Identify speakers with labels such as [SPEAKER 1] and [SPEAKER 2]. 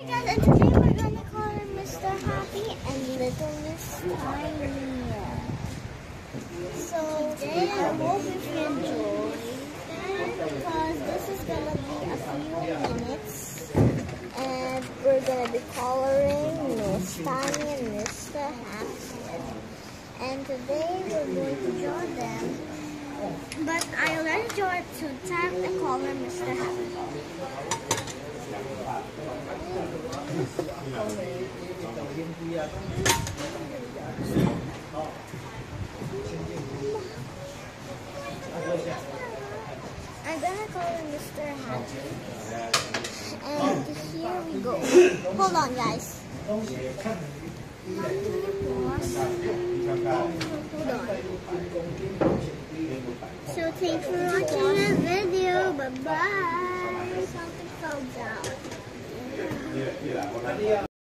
[SPEAKER 1] guys, and today we're gonna call him Mr. Happy and Little Miss Tiny. So today I hope you enjoy because this is gonna be a few minutes and we're gonna be coloring Miss Tiny and Mr. Happy. And today we're going to draw them. But I already drew it, so time to color Mr. Happy. I'm gonna color Mr. Happy. And here we go. Hold on, guys. Hold on. So thanks for watching this video. Bye bye. Something fell down.